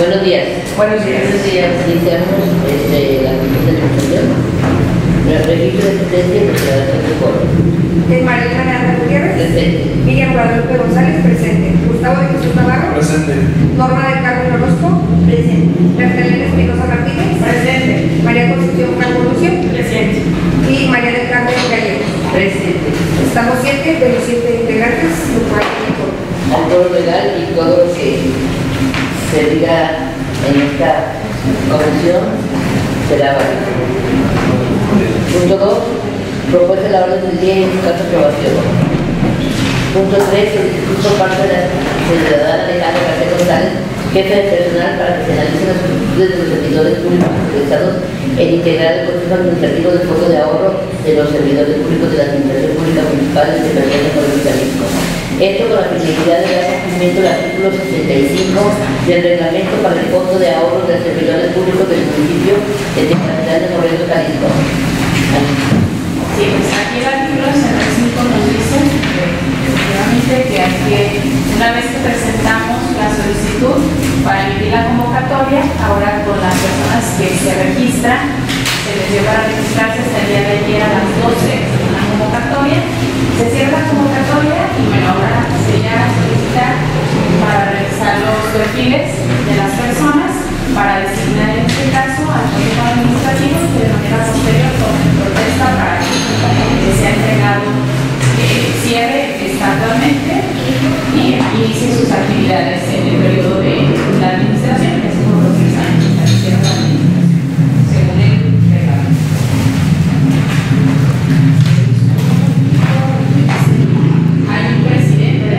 Buenos días. Buenos días. Buenos días. Iniciamos la comisión de administración. El registro de asistencia y declaración de foro. María Ana Gutiérrez. Presente. Miriam Guadalupe González, presente. Gustavo de Jesús Navarro. Presente. Norma del Carmen Orozco. Presente. Bertelena Espinosa Martínez. Presente. María Concepción Franco Lucio. Presente. Y María del Carmen Gallegos. Presente. Estamos 7 de los 7 integrantes, lo cual es el foro. Al foro legal y todo lo que se diga en esta comisión será válido. Punto 2. Propuesta la orden del día y en su caso aprobación. Punto 3. Solicitud por parte de la ciudadana Alejandra García González, jefe de personal, para que se analicen las solicitudes de los servidores públicos interesados en integrar el Consejo Administrativo del Fondo de Ahorro de los servidores públicos de la Administración Pública Municipal de Secretaría de Jalisco. Esto con la finalidad de dar cumplimiento al artículo 65 del reglamento para el Fondo de Ahorro de los servidores públicos del municipio de Tecamachalco de Morelos, Jalisco. Sí, pues aquí el artículo 65 nos dice efectivamente que una vez que presentamos la solicitud para emitir la convocatoria, ahora con las personas que se registran, se les dio para registrarse hasta el día de ayer a las 12 en la convocatoria, se cierra la convocatoria y bueno, ahora se llega a solicitar para revisar los perfiles de las personas para designar en este caso al Consejo Administrativo que de manera posterior con protesta para que se ha entregado cierre estatalmente y inicie sus actividades en el periodo de la administración, que es por los 3 años que hicieron la administración, según el reglamento. Hay un presidente.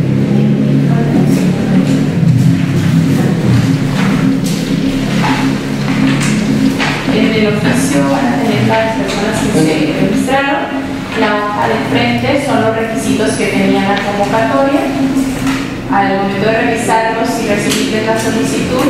En el oficio van a tener las personas que se registraron. La hoja de frente son los requisitos que tenía la convocatoria. Al momento de revisarlos y recibir la solicitud,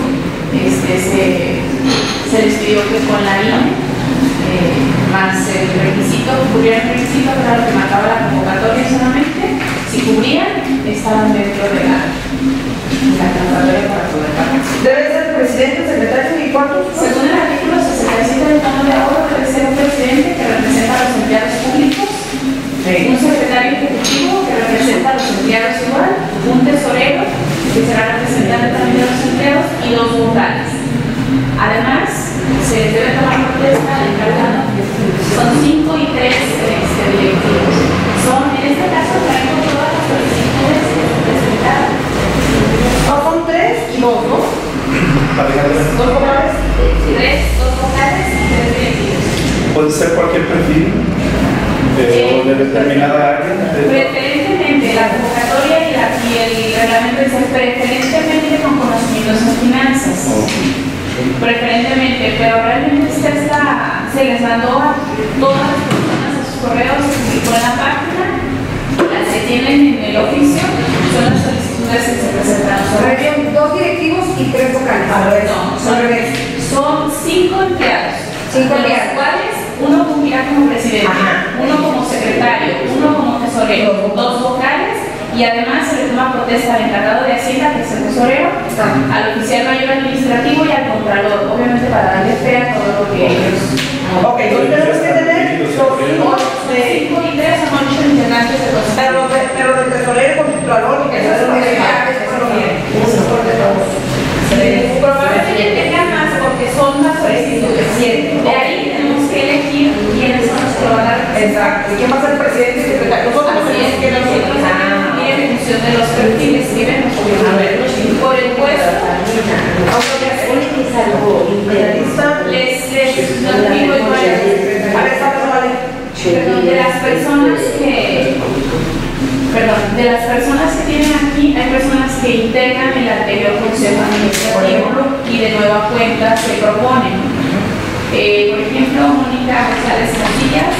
se les pidió que con la INE más el requisito, cubrieran el requisito, que era lo que marcaba la convocatoria solamente. Si cubrían, estaban dentro de la convocatoria para poder participar. Debe ser presidente, secretario y cuántos. Según el artículo 67 del Fondo de Ahorro, debe ser un presidente que representa a los empleados públicos, un secretario ejecutivo que representa a los empleados igual, un tesorero que será representante también de los empleados y 2 vocales. Además, se debe tomar protesta al encargado. Son 5 y 3 directivos. Son, en este caso, traemos todas las solicitudes que se presentaron. No, son 3 y 2, ¿no? ¿2 vocales? 2 vocales y 3 directivos. ¿Puede ser cualquier perfil o de determinada área? Preferentemente, la convocatoria y el reglamento dice preferentemente con conocimientos en finanzas. Preferentemente, pero realmente se les mandó a todas las personas a sus correos, se publicó en la página, las que tienen en el oficio son las solicitudes que se presentaron. Habían 2 directivos y 3 vocales. No, son 5 empleados. 5 empleados. Los cuales uno cumplirá como presidente, uno como secretario, uno como tesorero, 2 vocales y además se le toma protesta al encargado de Hacienda, que es el tesorero, al oficial mayor administrativo y al contralor, obviamente para darle fe a todo lo que ellos. Ok, entonces tenemos que tener 2, 5 y 3 son 8 integrantes de los. pero del tesorero con el valor, que eso es lo que Probablemente tengan más porque son más solicitudes. De ahí tenemos que elegir quiénes son los que lo van a representar. exacto. ¿Y quién va a ser el presidente y secretario? Nosotros tenemos que elegir. Y en función de los perfiles que vemos, por el puesto, les notifico igual. A ver, vale. Perdón, de las personas que tienen aquí, hay personas que integran el anterior Consejo Administrativo y de nueva cuenta se proponen. Por ejemplo, Mónica González Casillas,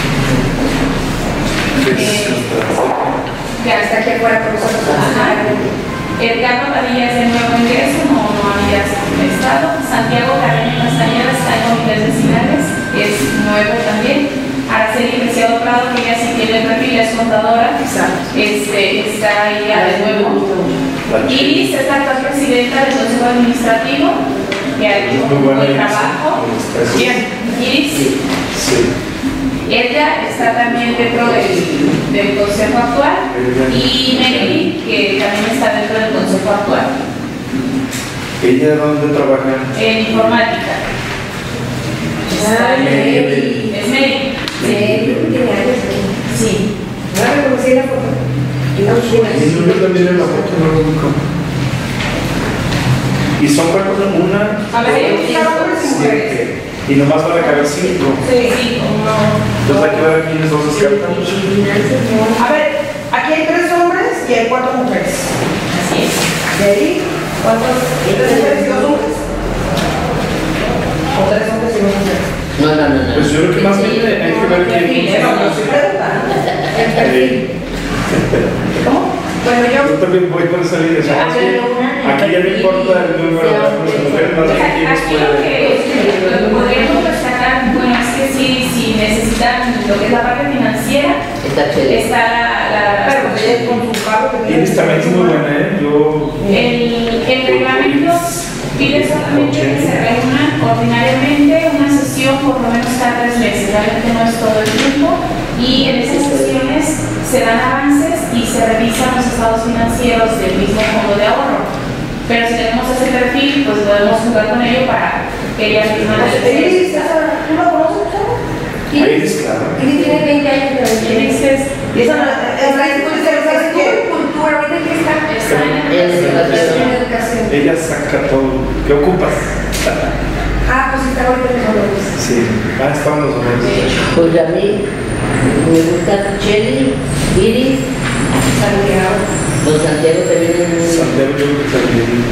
Que hasta aquí fuera con nosotros. Edgardo Padilla es de nuevo ingreso, no había estado. Santiago Carreño Castañeda está en comités vecinales, es nuevo también. Araceli Preciado Prado, que ya sí tiene el perfil, es contadora, está ahí de nuevo. Iris es la actual presidenta del Consejo Consejo Administrativo, que ha hecho un buen trabajo. Bien. Iris. Sí. Ella está también dentro del Consejo Actual. Y Mary, que también está dentro del Consejo Actual. ¿Ella dónde trabaja? En informática. Mary. Es Mary. Tiene años aquí. Sí. No la reconocí en la foto. Yo también en la foto no lo ubico. ¿Y son cuántos? Una? A ver, hombres y mujeres. Y nomás van a caber 5. Sí, como. Entonces hay que ver quiénes dos descartan. A ver, aquí hay 3 hombres y hay 4 mujeres. Así es. ¿De ahí? ¿Cuántos? 3 mujeres y 2 hombres? ¿O 3 hombres y 2 mujeres? No. Pues yo creo que más bien hay que ver quién. No, pero si preguntan. El perfil. ¿Cómo? Bueno, Yo yo. también voy con esa línea. ¿Sabes qué? Aquí ya no importa el número de hombres y mujeres, más bien quiénes Aquí lo que podríamos destacar, bueno, es que si necesitan lo que es la parte financiera, Está chévere. está Pero ella con su cargo que pueden. Iris también es muy buena, ¿eh? Yo. el reglamento pide solamente que se reúnan ordinariamente una sesión por lo menos cada 3 meses, realmente no es todo el tiempo, y en esas sesiones se dan avances y se revisan los estados financieros del mismo fondo de ahorro. Pero si tenemos ese perfil, pues podemos jugar con ello para que ella misma Iris, ¿tú la conoces? Iris, claro. Iris tiene 20 años de edad. dices, Y esa es Cultura, ahorita que está en educación. Ella saca todo. ¿Qué ocupas? Ah, pues está ahorita en los Sí. Estaban los hombres. Pues a mí me gusta Cheli, Iris, Santiago. Don Santiago también es muy... Santiago, yo creo que también.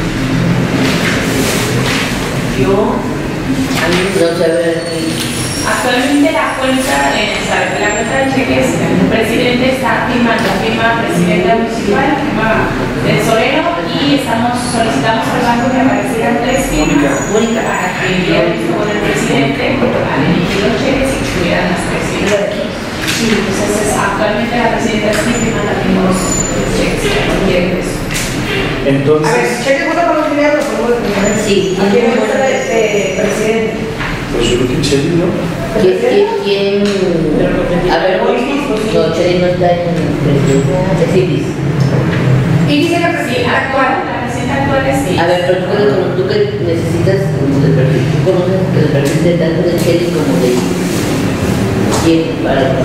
Yo, a mí no sabe actualmente la cuenta de cheques, el presidente está firmando, firma presidenta municipal, firma tesorero, y solicitamos al banco que aparecieran 3 firmas para que el día mismo con el presidente al emitir los cheques y estuvieran las 3 firmas. Sí, entonces actualmente la presidenta sí firma también los cheques, no quiere eso. A ver, Entonces, cheque cuenta con los dineros, por favor. Sí, ¿A quién le gusta el presidente? pues yo creo que Cheli, ¿no? ¿Quién? A ver, no, Cheli no está en presidencia, es Iris. Iris es la Sí, presidenta actual, actual. la presidenta actual es sí. A ver, pero tú que necesitas el perfil, tú conoces el perfil de tanto de Cheli como de Iris. ¿Quién para la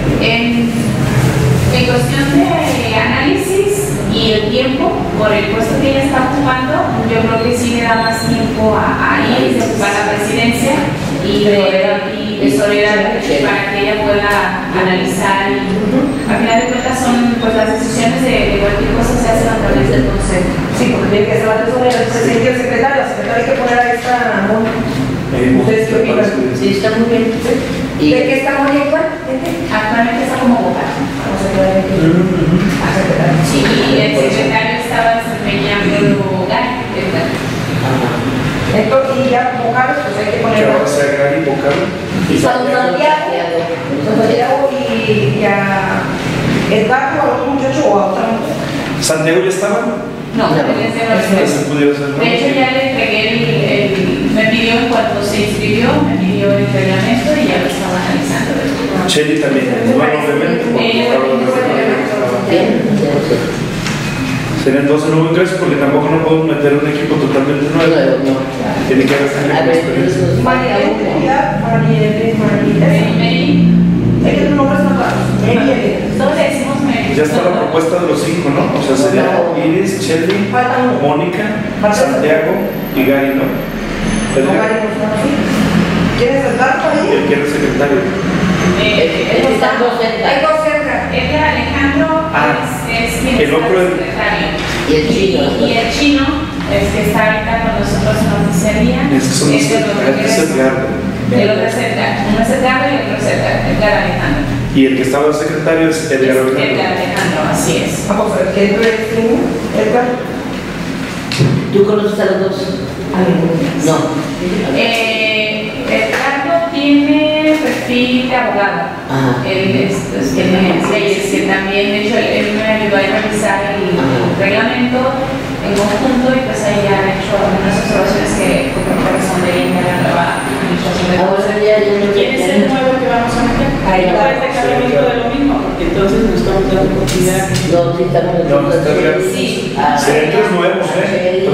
En cuestión de análisis y el tiempo, por el puesto que ella está ocupando, yo creo que sí le da más tiempo a Iris de ocupar la presidencia y tesorera para que ella pueda analizar. Y al final de cuentas son pues las decisiones de cualquier cosa se hacen a través del consejo. Sí, porque tiene que ser la tesorera, el presidente y el secretario. La secretaria hay que poner a esta. ¿Ustedes qué opinan? Sí, está muy bien. Y ¿De qué está muy bien? ¿Cuál? Actualmente está como vocal. Sí, y el secretario estaba desempeñando Gary. Entonces, y ya vocales, pues hay que Que poner ahora a sea Gary Bocal. Santiago y a Edgardo, a otro muchacho o a otra mujer. ¿Santiago ya estaba? No, él es de nuestro. Ese pudiera ser, ¿no? De hecho, ya le entregué me pidió en cuanto se inscribió, me pidió el reglamento y ya lo estaba analizando. Cheli también. Bueno, obviamente, porque ahora no se bien, serían 12 nuevos ingresos porque tampoco no podemos meter un equipo totalmente nuevo. no. Tiene que haber gente A con ver, experiencia. esos- Mary, Hay que tener nombres más raros. todos le decimos Mary. Ya está la propuesta de los 5, ¿no? O sea, sería Iris, Cheli, Falta uno. Mónica, Santiago y Gary, ¿no? Edgar, ¿Quién es el barco ahí? el que era el secretario. Están dos cerca. Hay dos cerca. Edgar Alejandro es quien el está otro de es- secretario. Y el chino. Y el chino es que está ahorita con nosotros en la oficería. Es que son los Es de los que es Edgardo. El otro es Edgar. Uno es Edgar y el otro es Edgar Alejandro. Y el que estaba de secretario es Edgar Edgar Alejandro. Alejandro, así es. Vamos a ver, ¿qué es Edgar? ¿Tú conoces a los dos? No. Edgardo tiene perfil de abogado. Ajá. Él tiene leyes que también, de hecho, él me ayudó a revisar el reglamento. en conjunto y pues ahí ya han hecho algunas observaciones que corresponden a la nueva administración de Ahora ya no ¿Quién es el nuevo que vamos a meter? Ahí no va. puedes dejar lo mismo de lo mismo, porque entonces nos estamos dando oportunidad. No, sí estamos No, está bien. Sí. Serían tres nuevos, ¿eh?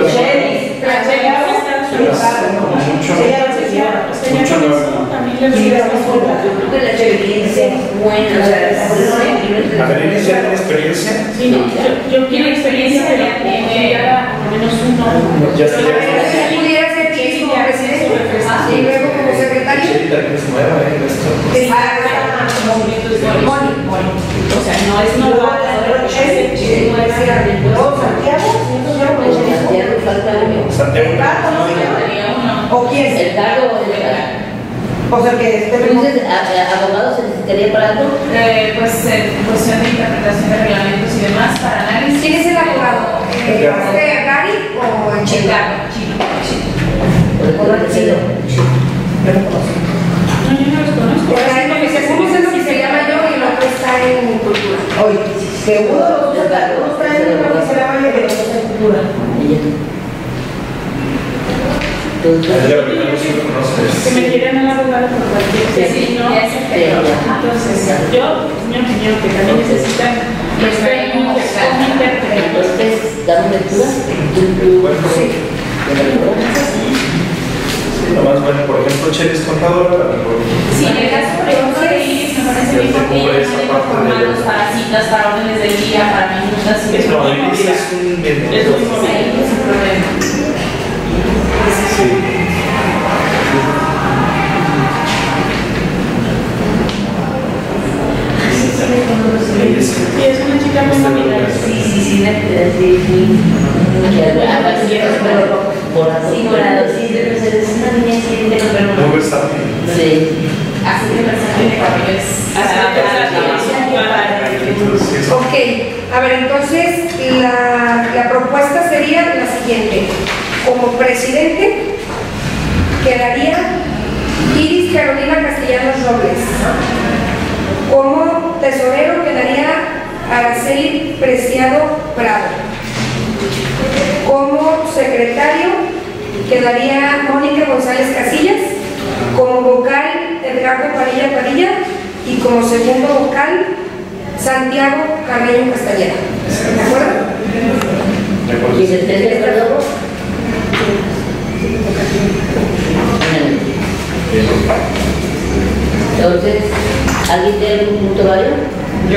Mucho nuevo. También le Creo que la experiencia es buena, o sea, por eso A ver, ¿ellos ya tienen experiencia? Sí, no, yo quiero experiencia, pero tiene por lo menos uno. Ya está. pudiera ser Chis como presidente y luego como secretario. Chelita, que es nueva, esto. O sea, no es normal. Santiago falta uno. Santiago. ¿O quién? ¿El cargo o el legal? O sea, que esté Entonces, ¿abogado se necesitaría para algo? Pues en cuestión de interpretación de reglamentos y demás para análisis. ¿Quién es el abogado? ¿Gary o el Chico? ¿O el chido? No, yo no los conozco. Uno es lo que se llama yo y el otro está en cultura. Oye, que uno está en una misera y el otro está en cultura. A ella, porque no se lo conoces. Que me quieren al abogado por cualquier Sí, ¿no? Entonces, yo, mi opinión, que también necesitan los técnicos como intérpretes. Entonces, ¿damos lectura? Bueno, Sí. Nomás, bueno, por ejemplo, Chel es contadora. Sí, en el caso, por ejemplo, de Iris, me parece bien porque ellos manejan formatos para citas, para órdenes del día, para minutas y eso. No, Iris es un bien. Es un problema. Sí. Sí, es una chica muy nominal. Sí. Morado, sí, es una niña así de pelo. Muy versátil. Sí. Así que personaje de cabello es Ok, a ver, entonces la propuesta sería la siguiente. Como presidente quedaría Iris Carolina Castellanos Robles. Como tesorero quedaría Araceli Preciado Prado. Como secretario quedaría Mónica González Casillas. Como vocal Edgardo Padilla y como segundo vocal Santiago Carreño Castañeda. ¿De acuerdo? ¿Y el tercer perdón? Entonces, ¿alguien tiene algún punto válido? Yo.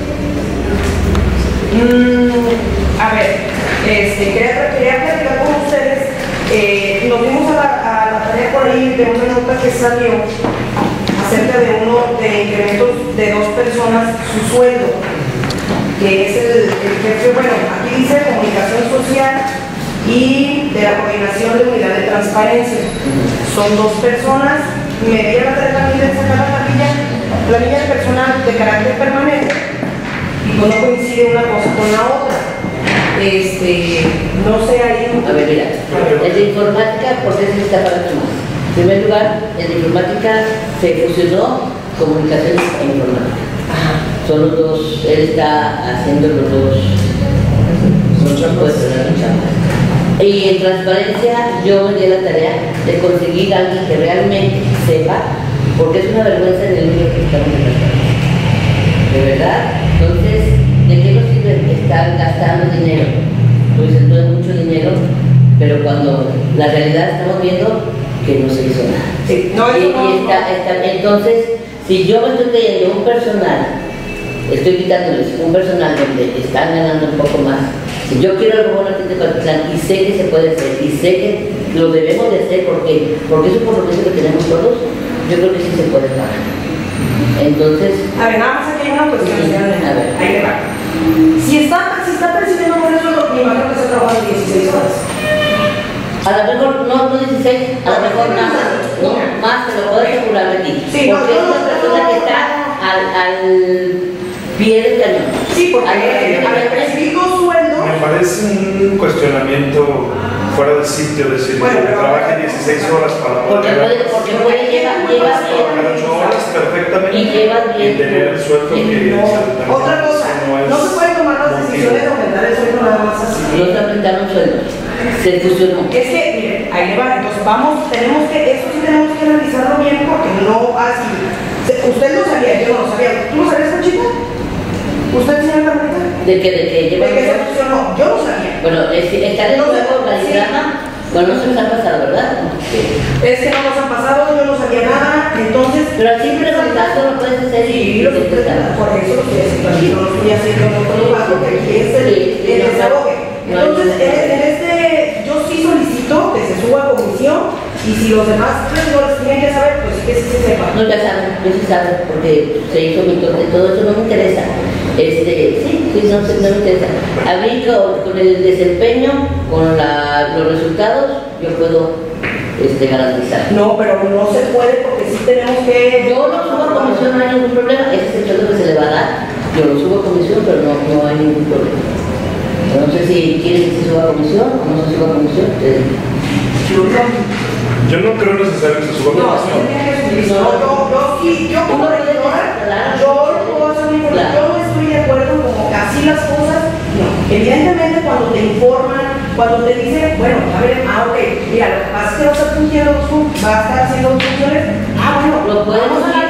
A ver, quería platicar con ustedes. Nos dimos a la tarea por ahí de una nota que salió acerca de uno de incrementos de 2 personas su sueldo, que es el jefe, bueno, aquí dice comunicación social y de la coordinación de unidad de transparencia. Son 2 personas, me di a la tarea de sacar la planilla de personal de carácter permanente y no coincide una cosa con la otra. No sé ahí. A ver, mira, el de informática, ¿por qué se está pagando más? En primer lugar, el de informática se fusionó comunicaciones e informática. Son los dos, él está haciendo los dos puestos en la chamba. Y en transparencia, yo me di la tarea de conseguir a alguien que realmente sepa, porque es una vergüenza en el niño que estamos en transparencia. De verdad, entonces, ¿de qué nos sirve estar gastando dinero? Pues esto es mucho dinero, pero cuando la realidad estamos viendo que no se hizo nada. Sí, entonces, si yo me estoy creyendo un personal, estoy quitándoles un personal donde están ganando un poco más. Si yo quiero algo bueno aquí de Patitlán y sé que se puede hacer y sé que lo debemos de hacer porque es un compromiso que tenemos todos, yo creo que sí se puede pagar. Entonces, a ver, nada más aquí hay una cuestión, señora Elena. A ver. Ahí le va. Si está percibiendo por eso, me imagino que está trabajando 16 horas. a lo mejor no 16, a lo mejor más, te lo puedo asegurar de ti. Sí, porque es una persona que está al pie del cañón. Sí, porque al percibir un sueldo, Me parece parece un cuestionamiento fuera del sitio, decir que trabaje 16 horas para poder porque puede llevar trabajar 8 horas perfectamente y lleva bien tener el sueldo que Otra cosa, no se puede tomar las decisiones de aumentar el sueldo nada más así. no se aumentaron sueldos, se fusionó. Es que, mire, ahí le va, entonces eso sí tenemos que analizarlo bien porque no así. Usted lo sabía, yo no lo sabía. ¿Tú lo sabías, Conchita? ¿Usted, señora Carmelita? ¿De que lleva? ¿De que se fusionó? Yo lo sabía. Bueno, está en el nuevo organigrama, bueno, no se nos ha pasado, ¿verdad? Es que no nos ha pasado, yo no sabía nada, entonces... Pero así preguntando lo puedes hacer Sí, por eso lo estoy haciendo aquí, no lo estoy haciendo en otro lugar, porque aquí es el desahogue. Entonces, yo sí solicito que se suba a comisión y si los demás regidores tienen que saber, pues que sí se sepa. No, ya saben, yo sí saben, porque se hizo mi de todo eso, no me interesa. Sí, no me interesa. A mí con el desempeño, con los resultados, yo puedo garantizar. No, pero no se puede porque sí tenemos que... Yo lo subo a comisión, no hay ningún problema, ese es el sueldo que se le va a dar. Yo lo subo a comisión, pero no hay ningún problema. No sé si quieren que se suba a comisión o no se suba a comisión. Yo no creo necesario que se suba a comisión. Yo como regidora, yo puedo hacer mi información, yo no estoy de acuerdo como que así las cosas, no. Evidentemente cuando te informan, cuando te dicen, bueno, a ver, ok, mira, lo que pasa es que va a estar funcionando, va a estar haciendo funciones, bueno, lo puedes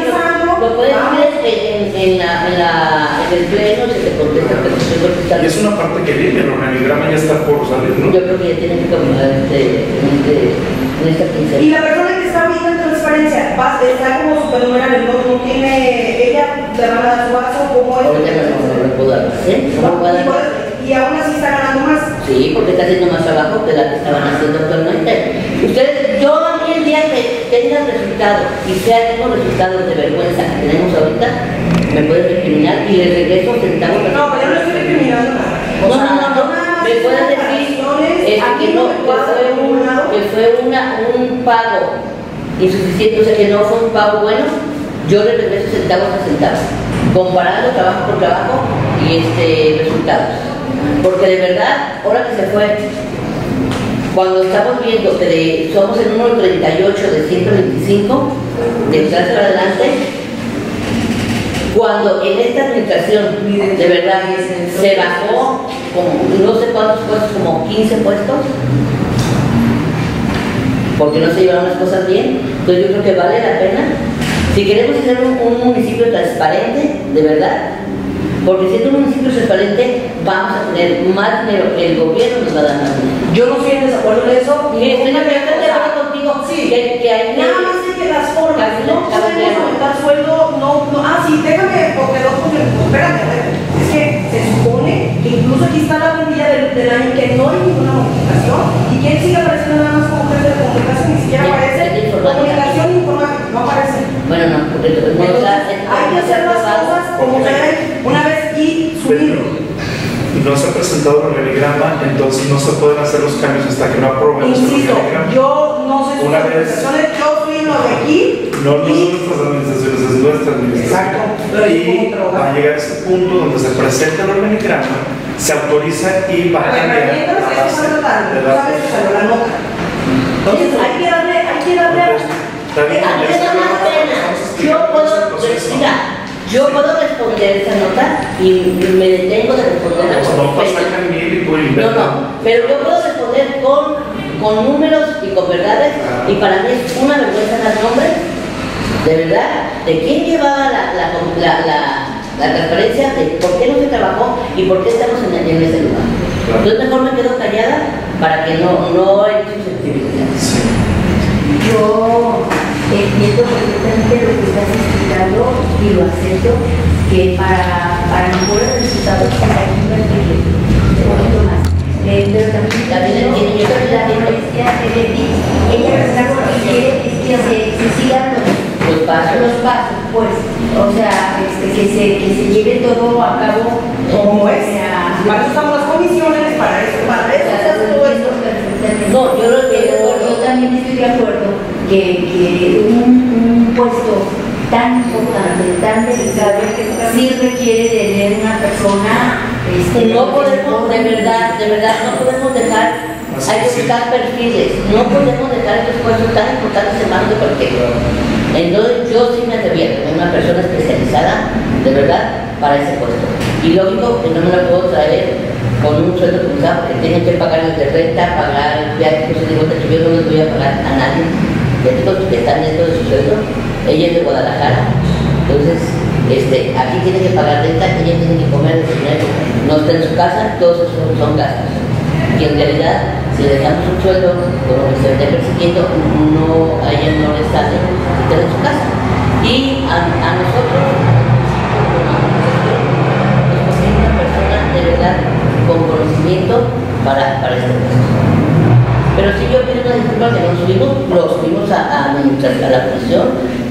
decir en el pleno, se te contesta, Y es una parte que viene, el organigrama ya está por salir, ¿no? Yo creo que ya tiene que cambiar en esta quincena. Y la persona que está ahorita en transparencia, está como supernumerario, no tiene, ella le van a dar su vaso, ¿cómo es? Ahorita no lo puedo dar, Y aún así está ganando más. Sí, porque está haciendo más trabajo que la que estaban haciendo actualmente. Yo a mí el día que tenga resultados y tengo resultados de vergüenza que tenemos ahorita, me pueden recriminar y les regreso centavos. No, pero yo no estoy recriminando nada. No. Me pueden decir que fue un pago insuficiente, o sea que no fue un pago bueno, yo le regreso centavos a centavos, comparando trabajo por trabajo y resultados. Porque de verdad, ahora que se fue, cuando estamos viendo que somos el número 38 de 125, de atrás para adelante, cuando en esta administración de verdad se bajó como no sé cuántos puestos, como 15 puestos, porque no se llevaron las cosas bien. Entonces yo creo que vale la pena, si queremos ser un municipio transparente, de verdad, porque siendo un municipio transparente vamos a tener más dinero, el gobierno nos va a dar más dinero. Yo no estoy en desacuerdo en eso. Y estoy de acuerdo contigo, sí, que hay nada más de que las formas, no podemos aumentar sueldo, sí, déjame, porque espérate, a ver, es que se supone que incluso aquí está la plantilla del año que no hay ninguna modificación, y quién sigue apareciendo nada más como jefe de comunicación, ni siquiera aparece comunicación informática, no aparece. Bueno, no, porque hay que hacer las cosas como se deben una vez y subir. No se ha presentado el organigrama, entonces no se pueden hacer los cambios hasta que no aprobemos el organigrama. Yo no sé sus administraciones, yo soy lo de aquí. No son nuestras administraciones, es nuestra administración. Exacto. Y va a llegar a ese punto donde se presenta el organigrama, se autoriza y va a cambiar mientras que se está tratando, tú sabes que salió la nota. Entonces hay que darle. Está bien, yo puedo responder esa nota y me detengo de responderla. No, pero yo puedo responder con números y con verdades, y para mí es una vergüenza dar nombres, de verdad, de quién llevaba la transparencia, de por qué no se trabajó y por qué estamos en ese lugar. Entonces mejor me quedo callada para que no hay susceptibilidad. Yo entiendo perfectamente lo que estás explicando y lo acepto, que para mejores resultados hay que invertirle un poquito más. Pero también entiendo la diferencia de Betty, ella quiere que se sigan los pasos, pues, o sea, que se lleve todo a cabo como es. Para eso estamos las comisiones, para eso se hace todo esto. No, yo también estoy de acuerdo que un puesto tan importante, tan delicado, sí requiere tener una persona no podemos, de verdad, no podemos dejar, hay que buscar perfiles, no podemos dejar estos puestos tan importantes en manos de cualquiera. Entonces yo sí me atreví a tener una persona especializada, de verdad, para ese puesto. Y lógico que no me la puedo traer con un sueldo cruzado, porque tienen que pagar el de renta, pagar viáticos, y digo, yo no les voy a pagar a nadie, viáticos que están dentro de su sueldo. Ella es de Guadalajara, entonces aquí tiene que pagar renta, ella tiene que comer de dinero, no está en su casa, todos esos son gastos. Y en realidad, si le damos un sueldo con lo que se esté persiguiendo, a ella no le sale estar en su casa. Y a nosotros, nos consigue una persona de verdad con conocimiento para este puesto. Pero si yo pido una disculpa que lo subimos a la comisión,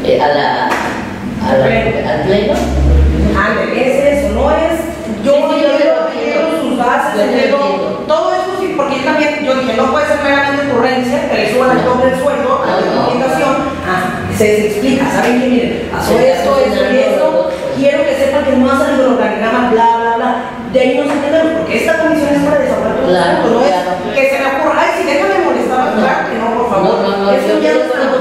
al pleno. Es eso, no es yo entiendo sus bases, todo eso sí, porque yo dije, no puede ser meramente ocurrencia, que le suban el doble del sueldo a la documentación, se explica, ¿saben qué? Miren, pasó esto, y esto, quiero que sepan que no ha salido el organigrama, bla, bla, bla, de ahí no se entienden, porque esta comisión es para desahogar todo esto, no es que se me ocurra, ay, si déjame molestar, claro que no, por favor. No, yo ya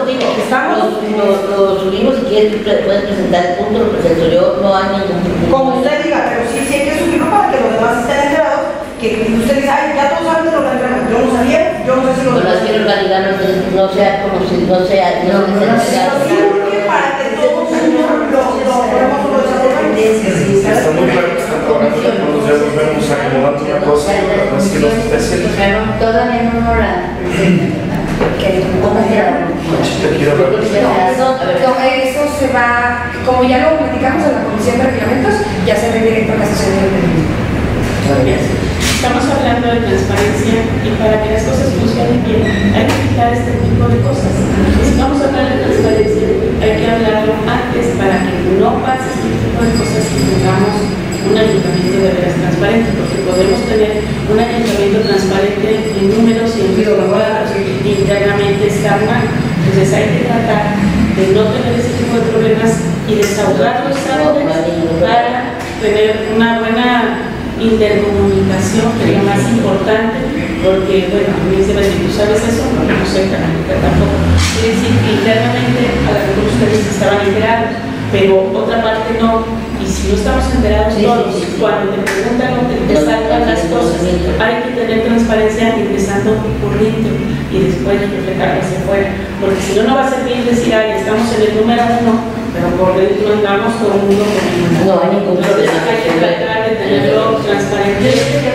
lo subimos, si quieres puedes presentar el punto, lo presento yo, no hay ningún punto. Como usted diga, pero sí hay que subirlo para que los demás estén enterados, que usted dice, ay, ya todos saben de lo organigrama, yo no sabía, yo no sé si lo bueno, es que el organigrama no sea conocido, no sea para que todos Está muy claro que están trabajando de acuerdo, ya nos vemos acomodando una cosa, es que los especialistas. Todavía no la presentan. Eso se va, como ya lo platicamos en la comisión de reglamentos, ya se ve directo a la sesión de reglamentos. Estamos hablando de transparencia y para que las cosas funcionen bien hay que quitar este tipo de cosas. Si vamos a hablar de transparencia, hay que hablarlo antes para que no pase este tipo de cosas y tengamos un ayuntamiento de veras transparente, porque podemos tener un ayuntamiento transparente en números y en resultados y internamente está mal. Entonces hay que tratar de no tener ese tipo de problemas y desahogar los árboles para tener una buena intercomunicación, que es lo más importante, porque, bueno, a mí se me dice, ¿tú sabes eso? No, no sé, tampoco. Es decir, que internamente a lo mejor ustedes estaban enterados, pero otra parte no. Y si no estamos enterados todos, cuando te preguntan o te saltan las cosas, hay que tener transparencia empezando por dentro y después reflejarlo hacia afuera. Porque si no, no va a ser bien decir, ay, estamos en el número 1, pero por dentro andamos todo el mundo con el número. No hay ningún problema. Hay que tratar de tenerlo transparente.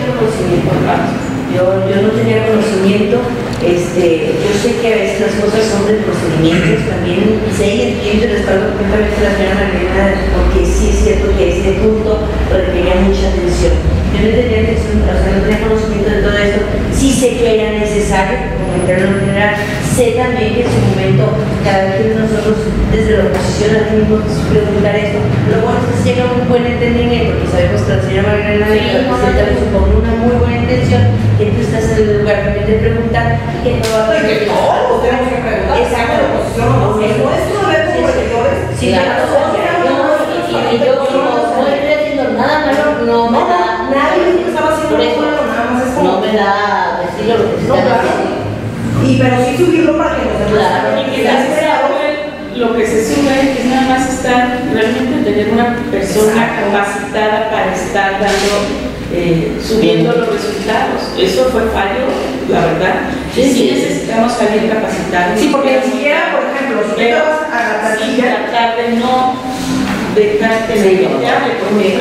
Yo no tenía conocimiento, yo sé que a veces las cosas son de procedimientos, también sé y entiendo y respaldo completamente la señora Marlena, porque sí es cierto que ese punto requería mucha atención. Yo no tenía atención, o sea, no tenía conocimiento de todo esto, sí sé que era necesario comentarlo en general, sé también que en su momento, cada vez que nosotros desde la oposición tenemos que preguntar esto, lo bueno es que llega un buen entendimiento, porque sabemos que la señora Marlena presenta eso con una muy buena intención, que tú estás en el lugar también de preguntar y que probablemente todos tenemos que preguntar. Exacto. Es nuestro deber como regidores. Sí, y yo no estoy haciendo nada malo, no me da. Nadie estaba haciendo por eso, nada más es como. no me da decirlo lo que se está haciendo. Y pero sí subirlo para que los demás. Claro. Y que lo que se sube es nada más estar, realmente tener una persona capacitada para estar dando, subiendo los resultados. Eso fue fallo, la verdad. Sí necesitamos a alguien capacitado. Sí, porque ni siquiera, por ejemplo, si te vas a la plantilla, tratar de no dejar que le hable, porque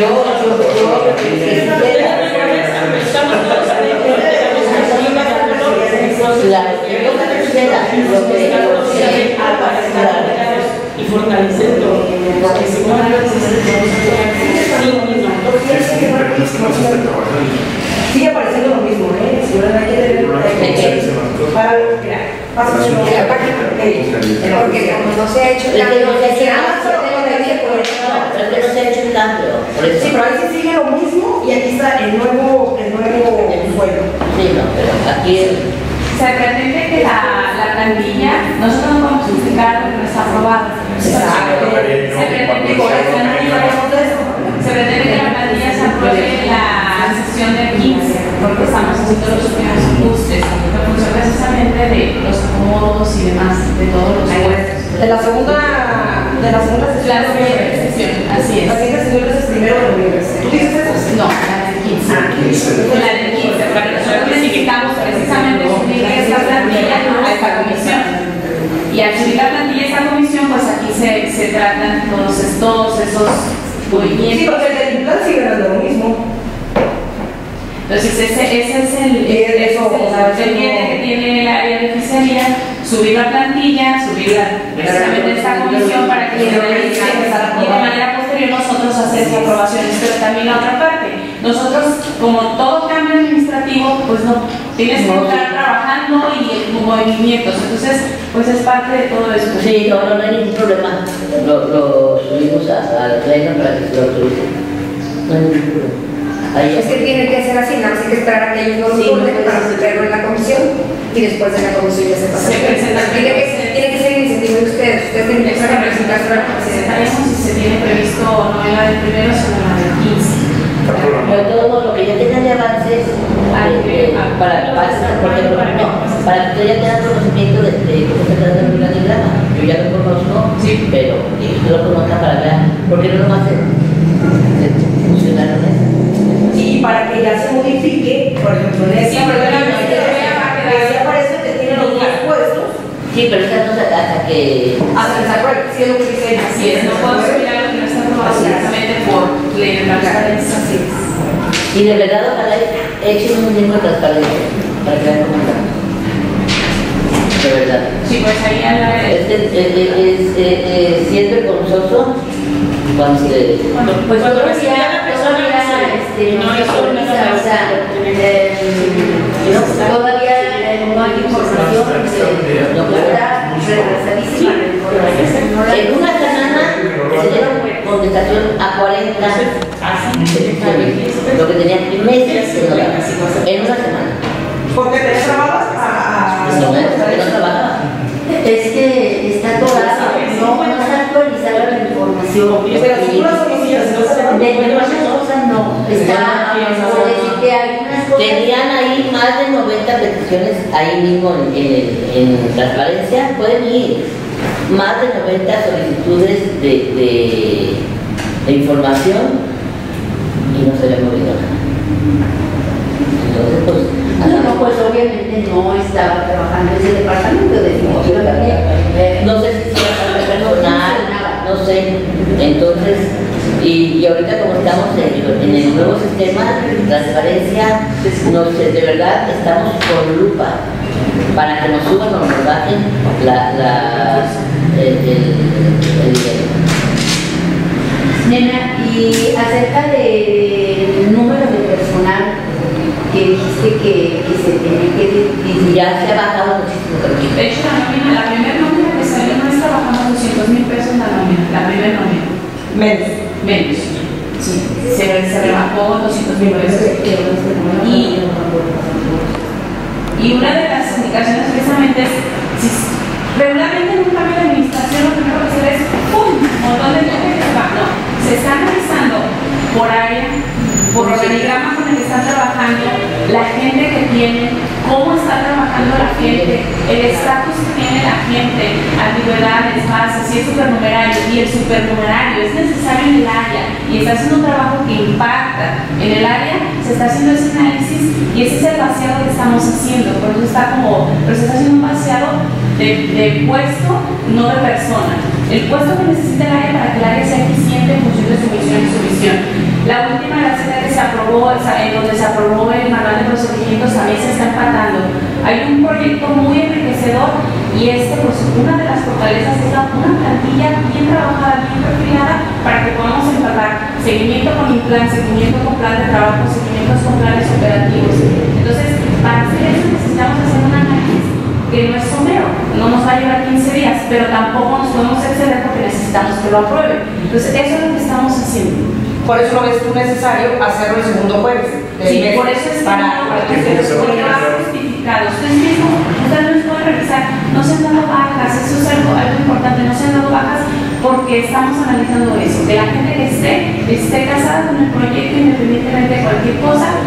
estamos todos y fortalecer todo, porque si no, sigue apareciendo lo mismo, porque como no se ha hecho cambio, sí, pero ahí sí sigue lo mismo y aquí está el nuevo suelo. Sí, no, pero aquí se pretende que la plantilla, nosotros no vamos a explicar lo que no está aprobado. Se pretende que la plantilla se apruebe la haciendo los últimos ajustes en función precisamente de los acomodos y demás, de todos los puestos. De la segunda sesión. La siguiente sesión, así es. La siguiente sesión es el 1 de noviembre. ¿Tú dices eso? No, la del 15. La del 15, para nosotros necesitamos precisamente subir esta plantilla a esta comisión. Y al subir la plantilla a esta comisión, pues aquí se tratan todos esos movimientos. Sí, porque el del plan sigue dando lo mismo. Entonces ese es el pendiente que tiene el área de oficialía, subir la plantilla, precisamente esta comisión para que se revise y de manera posterior nosotros hacer las aprobaciones. Pero también la otra parte, nosotros como todo cambio administrativo, pues no, tienes que estar trabajando y con movimientos, entonces pues es parte de todo eso. Sí, no hay ningún problema, lo subimos al pleno para que se lo autorice. No hay ningún problema. Es que tiene que ser así, nada más hay que esperar a que ellos no lo voten para meterlo en la comisión y después de la comisión ya se pasa. Tiene que ser iniciativa de ustedes tienen que presentar su Presentaremos si se tiene previsto no en la del primero, sino en la del 15. Pero todo lo que ya tengan de avances, para que ustedes ya tengan conocimiento de cómo se trata el organigrama. Yo ya lo conozco, sí, pero yo lo conozco para ver, porque no nomás se funcionaron eso. Y para que ya se modifique, por ejemplo, en esta decía por eso que tiene los dos puestos. Sí, pero esa no se hasta que... Hasta el acuerdo, sí es lo que dice. Así es, no puedo subir algo que no está aprobado precisamente por ley de transparencia. Así es. Y de verdad, ojalá echen un tiempo de transparencia para que vean cómo estamos. De verdad. Sí, pues ahí a la siento vergonzoso cuando se... Pues todavía no hay autoriza, o sea, todavía no hay información, no está retrasadísima la información. En una semana se dieron contestación a 40 lo que tenían meses que no daban. En una semana. Porque te trabajabas No trabajaba. Es que está atorada, no está actualizada la información. Pero si unas oficinas de algunas cosas no, está, por decir que algunas cosas... Tenían ahí más de 90 peticiones ahí mismo en transparencia, pueden ir. Más de 90 solicitudes de información y no se le ha movido nada. Entonces, pues... pues obviamente no estaba trabajando ese departamento, definitivamente. No sé si va a ser personal, no sé. Entonces, y ahorita como estamos en el nuevo sistema de transparencia, de verdad estamos con lupa para que nos suban o nos bajen el dinero. Nena, y acerca del número de personal que dijiste que se tiene que disminuir, ya se ha bajado muchísimo también. De hecho, la primera nómina que salió no está bajando 200,000 pesos la primera nómina. Menos. Sí, se rebajó 200,000 pesos. Y una de las indicaciones precisamente es, si regularmente en un cambio de administración lo primero que se ve es ¡pum! Un montón de gente que se va. No, se está analizando por área, por organigrama con el que están trabajando, la gente que tienen, cómo está trabajando la gente, el estatus que tiene la gente, antigüedades, bases, si es supernumerario, y el supernumerario es necesario en el área y está haciendo un trabajo que impacta en el área, se está haciendo ese análisis y ese es el vaciado que estamos haciendo. Por eso pero se está haciendo un vaciado de puesto, no de persona. El puesto que necesita el área para que el área sea eficiente en función de su misión y su visión. La última gaceta que se aprobó, en donde se aprobó el manual de procedimientos, también se está empatando. Hay un proyecto muy enriquecedor y pues una de las fortalezas es una plantilla bien trabajada, bien perfilada, para que podamos empatar seguimiento con plan, seguimiento con plan de trabajo, seguimientos con planes operativos. Entonces, para hacer eso necesitamos hacer un análisis que no es somero, no nos va a llevar 15 días, pero tampoco nos podemos exceder porque necesitamos que lo aprueben. Entonces, eso es lo que estamos haciendo. Por eso lo ves tú necesario hacerlo el segundo jueves. Sí, por eso es porque va justificado. Ustedes mismos pueden revisar, no se han dado bajas, eso es algo importante, no se han dado bajas porque estamos analizando eso, que la gente que esté casada con el proyecto independientemente de cualquier cosa,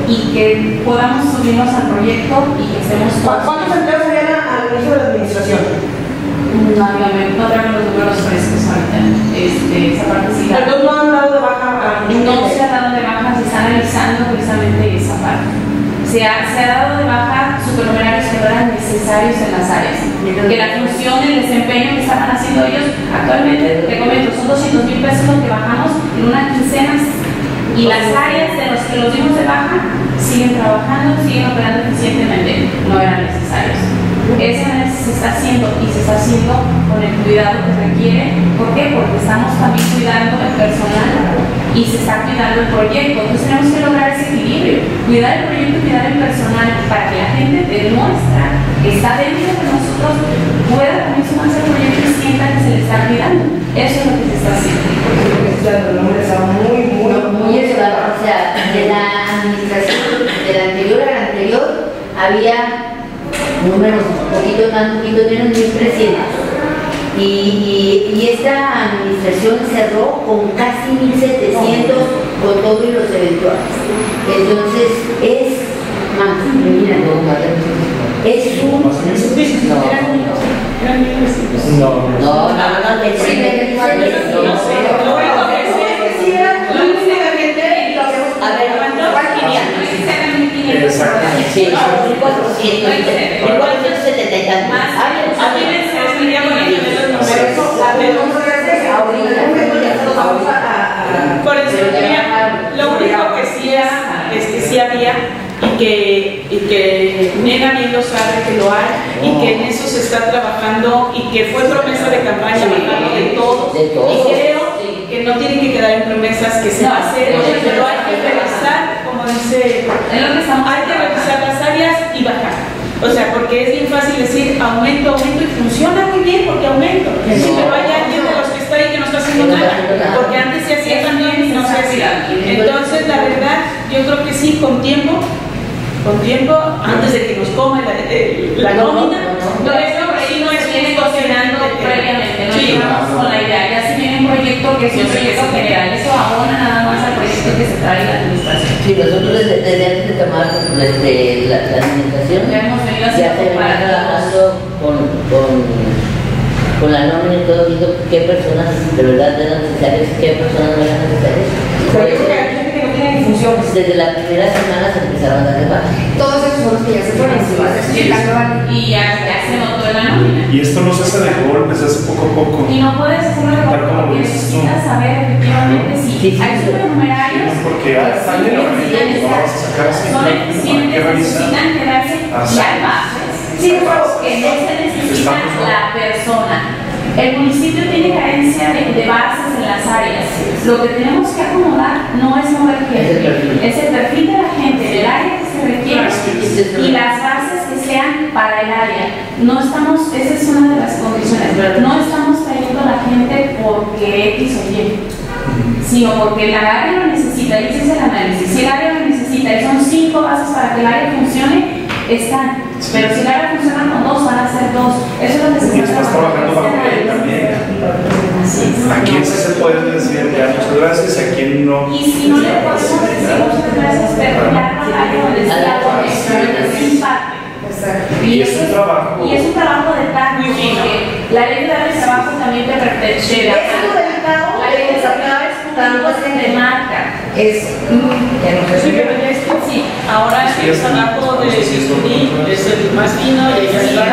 y que podamos subirnos al proyecto y que estemos todos. ¿Cuántos empleados habían al inicio de la administración? No, dígame, no traigo los números frescos ahorita. Esa parte sí la... Pero no han dado de baja a... No se ha dado de baja, se está analizando precisamente esa parte. Se ha dado de baja supernumerarios que no eran necesarios en las áreas. Que la función, el desempeño que estaban haciendo ellos, actualmente, te comento, son 200,000 pesos lo que bajamos en una quincena. Y las áreas de los que los dimos de baja siguen trabajando, siguen operando eficientemente, no eran necesarios. Esa análisis se está haciendo y se está haciendo con el cuidado que requiere. ¿Por qué? Porque estamos también cuidando el personal y se está cuidando el proyecto. Entonces tenemos que lograr ese equilibrio, cuidar el proyecto y cuidar el personal para que la gente de nuestra que está dentro de nosotros pueda también sumarse al proyecto y sienta que se le está cuidando. Eso es lo que se está haciendo. El nombre está muy elevado. O sea, de la administración, de la anterior a la anterior, había números un poquito más, un poquito menos, 1,300. Y esta administración cerró con casi 1,700 con todo y los eventuales. Entonces, es más, mira, es un... Sí, 1,470 y tantos. Por eso, lo único que sí es que sí había y que Nena bien lo sabe que lo hay y que en eso se está trabajando y que fue promesa de campaña bajarlo de todo. Y creo que no tiene que quedar en promesas, que se va a hacer, pero hay que revisar, como dice, hay que revisar las áreas y bajar. O sea, porque es bien fácil decir aumento y funciona muy bien porque aumento. Sí, pero hay alguien de los que está ahí que no está haciendo nada, porque antes se hacía también y no se hacía. Entonces, la verdad, yo creo que sí, con tiempo, antes de que nos coma la nómina, sí nos viene cocinando previamente, no llegamos con la idea, ya si viene un proyecto que es un proyecto general, eso abona nada más al proyecto que se trae la administración. Sí, nosotros desde antes de tomar la administración, Ya hemos venido ya se va trabajando con la nómina y todo, viendo qué personas de verdad eran necesarias, qué personas no eran necesarias. Pero yo creo que hay gente que no tiene ni función. Desde la primera semana se empezaron a dar de baja. Todos esos son los que ya se fueron. Y ya se notó en la nómina. Y esto no se hace de golpe, se hace poco a poco. Y no puedes hacerlo de golpe porque necesitas saber efectivamente si hay supernumerarios Porque alguien lo vas a sacar así. son eficientes, necesitan quedarse y hay bases. Sí, por favor. Que no se necesita la persona. El municipio tiene carencia de bases en las áreas. Lo que tenemos que acomodar no es mover gente, es el perfil de la gente, del área que se requiere y las bases que sean para el área. No estamos, esa es una de las condiciones, no estamos trayendo a la gente porque X o Y, sino porque el área lo necesita, y ese es el análisis. Si el área lo necesita y son 5 bases para que el área funcione, están. Pero si el área funciona con 2, van a ser 2. Eso es lo que se está trabajando bajo ley también. ¿A quién sí se puede decir ya muchas gracias y a quién no? Y si no le podemos decir muchas gracias, pero ya no hay donde está la conexión sin parte. Y es un trabajo. Y es un trabajo de tanto, porque la ley de trabajo también te pertenece. La ley de trabajo es de marca. Sí, ahora es el trabajo de Cisturi, es el más fino y el eso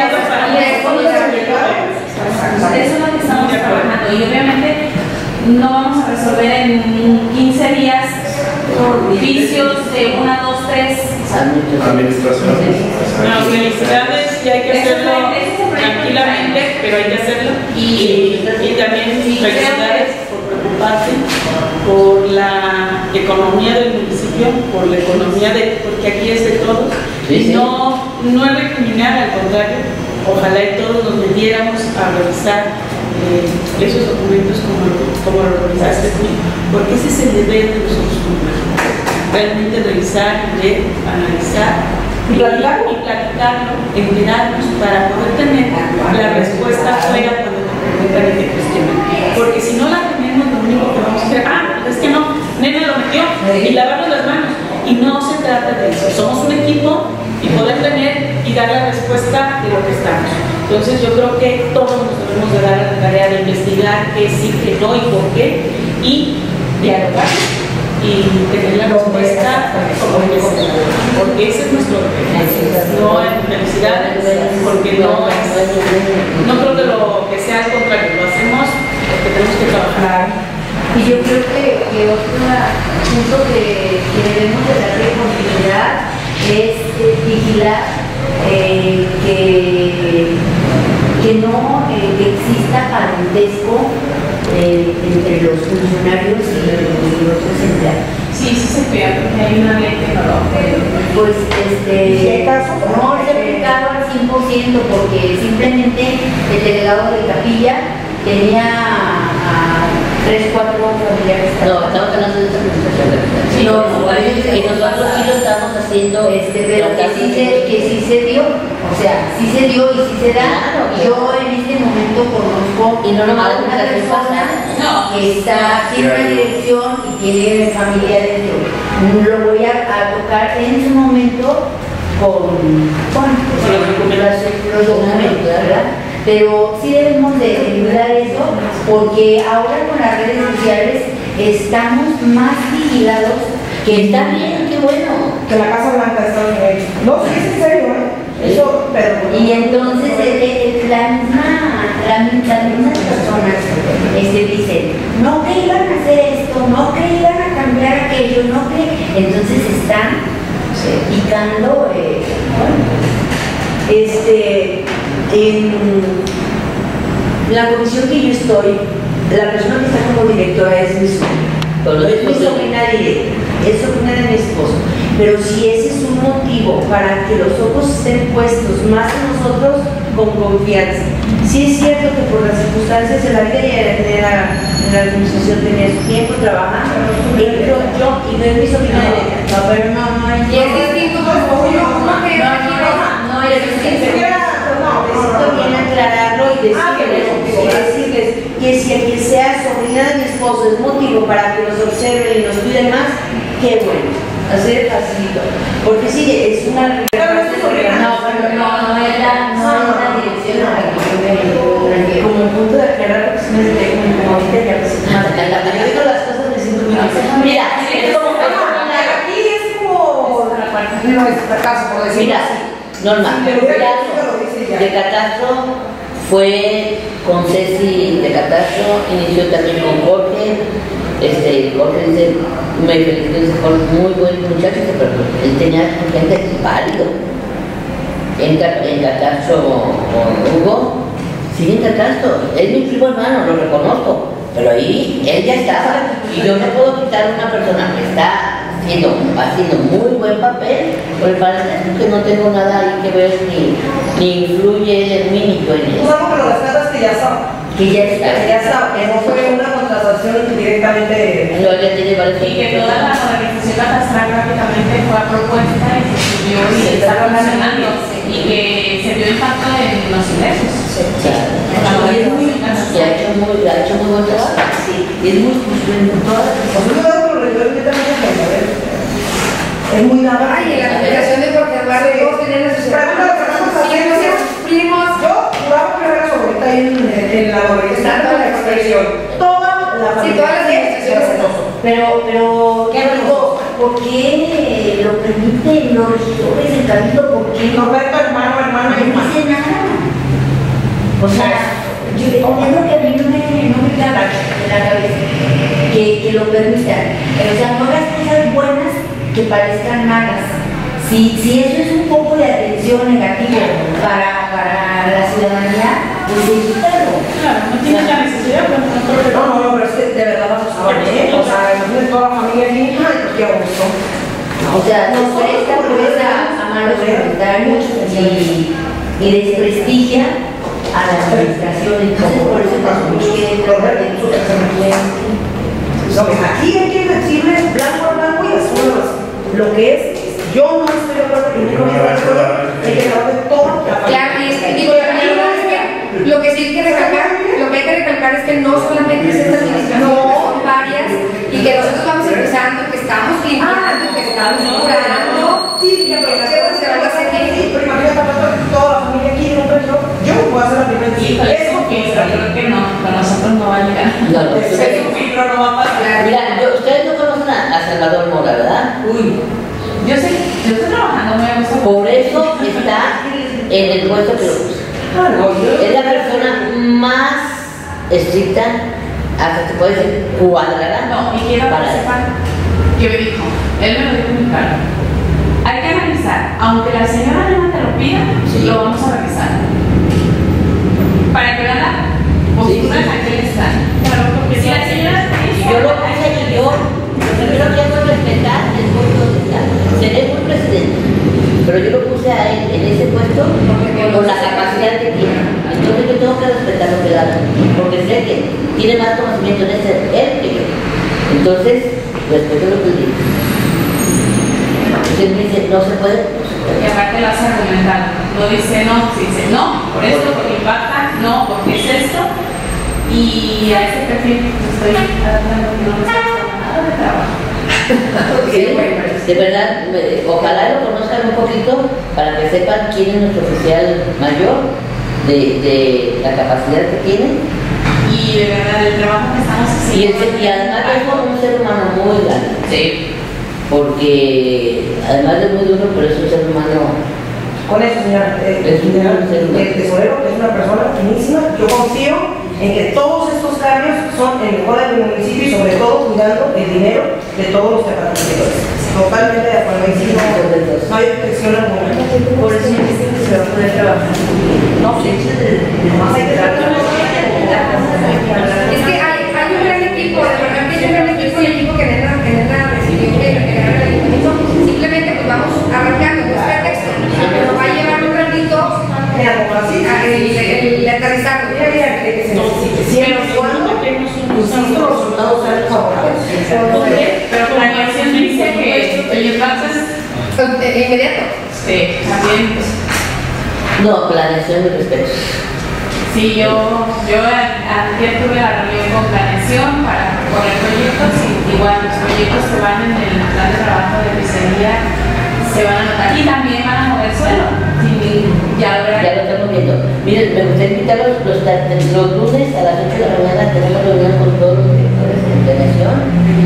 es lo que estamos trabajando y obviamente no vamos a resolver en 15 días por vicios de 1, 2, 3 administración. No, felicidades y hay que hacerlo tranquilamente, pero hay que hacerlo. Y también felicidades por preocuparte por la economía del municipio, por la economía porque aquí es de todos. No es recriminar, al contrario, ojalá y todos nos metiéramos a revisar esos documentos como lo revisaste tú, porque ese es el deber de nosotros como personas. Realmente revisar, ver, analizar y platicarlo, enterarnos para poder tener la respuesta fuera cuando te preguntan y te cuestionan. Porque si no la tenemos, lo único que vamos a hacer, es que no, Nena lo metió y lavarnos las manos. Y Y no se trata de eso, somos un equipo y poder tener y dar la respuesta de lo que estamos. Entonces yo creo que todos nos debemos de dar la tarea de investigar qué sí, qué no y por qué, y dialogar y tener la respuesta como que porque ese es nuestro objetivo. No hay felicidades, porque no creo que lo que sea al contrario, lo hacemos porque tenemos que trabajar. Y yo creo que otro punto que debemos de darle continuidad es vigilar que no exista parentesco entre los funcionarios y otros empleados. Sí, sí se cuida, porque hay una ley que no lo Pues no es aplicado al 100% porque simplemente el delegado de Capilla tenía a 3, 4 familiares. No, estamos hablando de esta administración. Sí, y nosotros sí lo estamos haciendo. Pero que sí se dio, o sea, sí se dio y sí se da. Claro, yo en este momento conozco y no nomás a una persona que está en una dirección y tiene familiares. Lo voy a tocar en su momento con los documentos, ¿verdad? Pero sí debemos de evitar eso porque ahora con las redes sociales estamos más vigilados. Que está bien, qué bueno. Que la Casa Blanca está bien. No, sí, es en serio, ¿eh? Eso, pero... Y entonces las mismas personas dicen, no que iban a hacer esto, no que iban a cambiar aquello, no que... Entonces están picando, en la comisión que yo estoy, la persona que está como directora es mi sobrina. No es mi sobrina directa, es sobrina de mi esposo. Pero si ese es un motivo para que los ojos estén puestos más en nosotros, con confianza. Sí es cierto que por las circunstancias de la vida y en la administración tenía su tiempo trabajando, entro yo y no es mi sobrina directa. No, pero no es... Y es distinto como No es distinto. Necesito bien aclararlo y decirles que si el que sea sobrina de mi esposo es motivo para que nos observen y nos cuiden más, qué bueno, hacer facilito. Porque sí, es una... No es la dirección a la que yo me... Como punto de aclarar, porque si me siento como ahorita ya me siento más. Yo digo las cosas me siento muy mal. Mira, es como... Aquí es como... No es fracaso, por decirlo Mira, así. Norma, de catastro fue con Ceci de catastro, inició también con Jorge. Jorge dice, me felicito, dice Jorge, muy buen muchacho, pero él tenía gente válido. En catastro con Hugo, sigue en catastro, es mi primo hermano, lo reconozco, pero ahí él ya estaba. Y yo no puedo quitar a una persona que está haciendo muy buen papel por el parecer que no tengo nada ahí que ver ni influye en mí ni yo en él. Usamos pero las cartas que ya saben. Que ya está. Ya saben, no fue una contratación directamente. No, ya tiene varios Y que toda la organización catastral prácticamente fue a propuesta y se estudió y se está funcionando y que se vio impacto en los ingresos. Ha hecho muy buen trabajo. Sí, y es muy justo en todas las cosas. Es muy nada. Ay, en la comunicación de Jorge Eduardo, todos tenían sus primos. Yo juraba que era favorita en la organización de la expresión. Toda la familia. Sí, todas las administraciones. Pero ¿por qué lo permiten los regidores del cabildo? ¿Por qué Norberto, hermano y no dice nada? O sea, yo es lo que a mí no me cabe en la cabeza, que lo permitan. O sea, no las cosas buenas que parezcan malas. Si eso es un poco de atención negativa para la ciudadanía, pues evitarlo. Claro, no tienes la necesidad, pero no, pero es que de verdad vamos a ver, o sea, imagínate toda la familia aquí, ay, pues qué gusto. O sea, nos presta pues a malos comentarios y desprestigia a la administración. Entonces, por eso tenemos que tratar de Aquí hay que decirle blanco a blanco y azul a azul. Lo que es, yo no estoy de acuerdo, y no estoy de acuerdo, hay que hablar de todo. Claro, y es que digo, lo que sí hay que recalcar es que no solamente es esta administración, son varias, y que nosotros vamos empezando, que estamos limpiando, que estamos curando. Sí, ya, pero se van a hacer bien. sí, pero imagínate toda la familia aquí en un preso. Yo voy a hacer la primera Híjole, es un filtro, creo que no, con nosotros no va a llegar. No, Es un filtro, no va a pasar. mira, ustedes no conocen a Salvador Mora, ¿verdad? Uy, yo estoy trabajando muy a gusto. Por eso está en el puesto que lo puse. Ah, no, Es la persona más estricta, hasta se puede decir cuadrada. No, y quiero que sepan que me dijo, él me lo dijo muy claro. Hay que revisar, aunque la señora no te lo pida, Sí. lo vamos a revisar. Para que vean la postura en la que él está. Claro, porque si la señora Yo lo puse y yo, lo primero que hago es respetar el puesto donde está. Seré un presidente, pero yo lo puse a él en ese puesto por la capacidad que tiene. Entonces yo tengo que respetar lo que él haga, porque sé que tiene más conocimiento en ese él que yo. Entonces, respeto lo que él dice. Entonces él me dice, no se puede, no se puede. y aparte lo hace argumentando. No dice no, si dice no, por esto, porque impacta, no, porque es esto. Y a ese perfil estoy adaptando que no me está costando nada de trabajo. Sí, de verdad, ojalá lo conozcan un poquito para que sepan quién es nuestro oficial mayor, de la capacidad que tiene. Y de verdad, el trabajo que estamos haciendo. Y además es un ser humano muy grande. Sí. Porque además de muy duro, pero es un ser humano. Con eso, señora, el tesorero es una persona finísima. Yo confío en que todos estos cambios son en mejora del municipio y sobre todo cuidando el dinero de todos los repartidores. Totalmente de acuerdo. Ahí sí no hay objeción alguna. Por eso yo dije que se va a poder trabajar. No, sí, Nomás hay que tratar. Es que hay un gran equipo, de verdad que hay un gran equipo y el equipo que Nena recibió simplemente pues vamos arrancando, buscar texto, pero va a llevar un ratito el aterrizar. Que se necesite. Siempre y cuando, insisto, los resultados sean favorables. Pero planeación dice que el entonces, Inmediato. sí, también. No, planeación y respeto. Sí, yo ayer tuve la reunión con planeación para proponer proyectos y igual los proyectos que van en el plan de trabajo de pizzería se van a anotar y también van a mover suelo. Sí, ya Ya lo estamos viendo. Miren, me gustaría invitarlos los lunes a las 8 de la mañana. Tenemos reunión con todos los directores de planeación.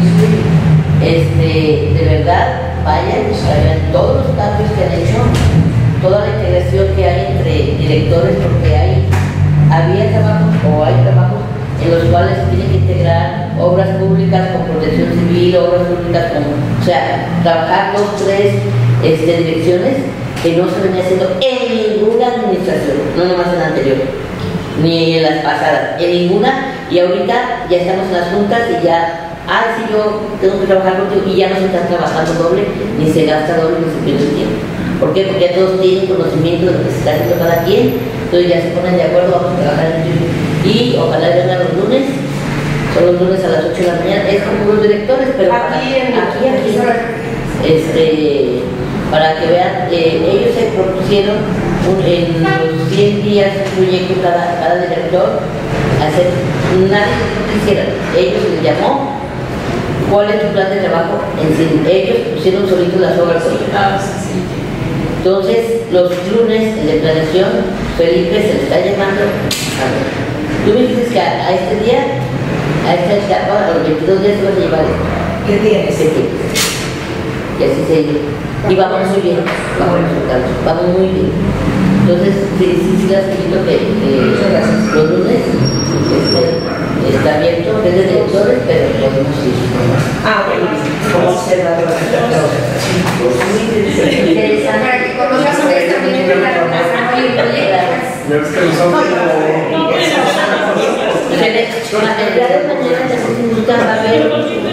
De verdad, vayan todos los cambios que han hecho, toda la integración que hay entre directores, porque había trabajos o hay trabajos en los cuales se tienen que integrar obras públicas con protección civil, obras públicas con, o sea, trabajar 2, 3 direcciones que no se venía haciendo en ninguna administración, no nomás en la anterior, ni en las pasadas, en ninguna, y ahorita ya estamos en las juntas y ya, sí, yo tengo que trabajar contigo, y ya no se está trabajando doble, ni se gasta doble, ni se pierde el tiempo. ¿Por qué? Porque ya todos tienen conocimiento de lo que se está haciendo cada quien, entonces ya se ponen de acuerdo, vamos a trabajar en ello. Y ojalá vengan los lunes, son los lunes a las 8 de la mañana, es como los directores, pero aquí, para que vean, ellos se propusieron en los 100 días un proyecto cada director, hacer, nadie lo quisiera, ellos les llamó, ¿cuál es tu plan de trabajo? Ellos pusieron solitos las obras. Entonces, los lunes, el de planeación, Felipe se le está llamando. A ver, tú me dices que a este día, a esta etapa, a los 22 días, vas a llevar esto. ¿Qué tienes? Ese tiempo. Y así se dio. Y vamos muy bien, vamos muy bien. Entonces, sí las invito que los lunes está abierto, es de directores, pero podemos ir. Bueno, como observador. Muy interesante. Para que conozcan ustedes también el desarrollo y proyectos. El día de mañana en la Junta va a haber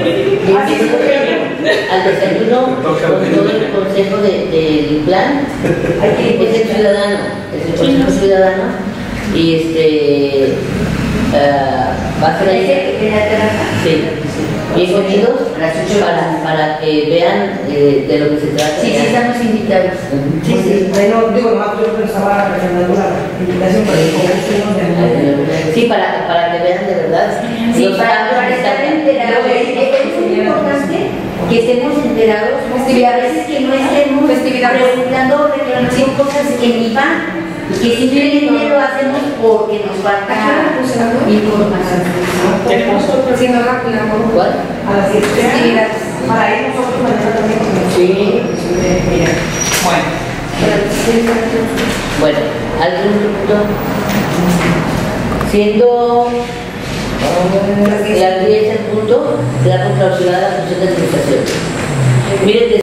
al desayuno con todo el consejo del plan, es el ciudadano, es el consejo ciudadano, y va a ser ahí, sí, bienvenidos para que vean de lo que se trata. Sí, estamos invitados. Sí. Bueno, digo, nomás yo pensaba recomendando la invitación para que Sí, para que vean de verdad. Sí, para estar enterados. Es muy importante que estemos enterados y a veces que no estemos preguntando, reclamando cosas que ni van, que simplemente lo hacemos porque nos falta información. Si no la ¿Cuál? A las 7 festividades. para ir nosotros mañana también. Sí. Mira. Bueno, ¿algún punto? Siendo las 10 el punto, la contracción de la función de administración. Miren,